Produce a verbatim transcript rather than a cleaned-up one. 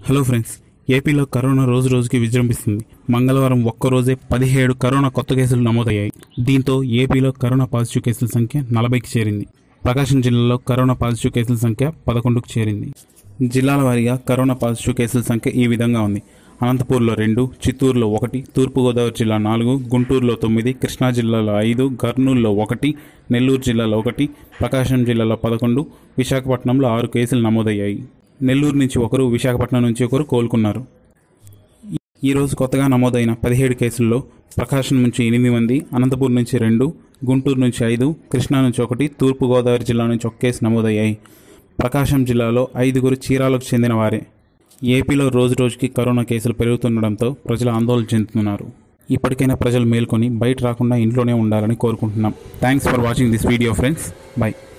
Hello friends, ఏపీలో corona రోజు రోజుకి విజృంభిస్తుంది. మంగళవారం ఒక్కరోజే పదిహేడు కరోనా కొత్త కేసులు నమోదయ్యాయి. దీంతో ఏపీలో కరోనా పాజిటివ్ కేసుల సంఖ్య నలభైకి చేరింది. ప్రకాశం జిల్లాలో కరోనా పాజిటివ్ కేసుల సంఖ్య పదకొండుకు చేరింది. జిల్లాల వారీగా కరోనా పాజిటివ్ కేసుల సంఖ్య ఈ విధంగా ఉంది. అనంతపూర్లో రెండు, చిత్తూరులో ఒకటి, తూర్పుగోదావరి జిల్లా నాలుగు, గుంటూరులో తొమ్మిది, కృష్ణా జిల్లాలో ఐదు, కర్నూలులో ఒకటి, నెల్లూరు జిల్లాలో ఒకటి, ప్రకాశం జిల్లాలో పదకొండు, విశాఖపట్నంలో ఆరు కేసులు నమోదయ్యాయి. నెల్లూరు నుంచి ఒకరు, విశాఖపట్నం నుంచి ఒకరు కోలుకున్నారు. ఈరోజు కొత్తగా నమోదైన పదిహేడు కేసుల్లో ప్రకాశం నుంచి ఎనిమిది మంది, అనంతపూర్ నుంచి రెండు, గుంటూరు నుంచి ఐదు, కృష్ణా నుంచి ఒకటి, తూర్పుగోదావరి జిల్లా నుంచి ఒక కేసు నమోదయ్యాయి. ప్రకాశం జిల్లాలో ఐదుగురు చీరాలకు చెందిన వారే. ఏపీలో రోజు రోజుకి కరోనా కేసులు పెరుగుతుండడంతో ప్రజలు ఆందోళన చెందుతున్నారు. ఇప్పటికైనా ప్రజలు మేల్కొని బయట రాకుండా ఇంట్లోనే ఉండాలని కోరుకుంటున్నాం. Thanks for watching this video friends. By.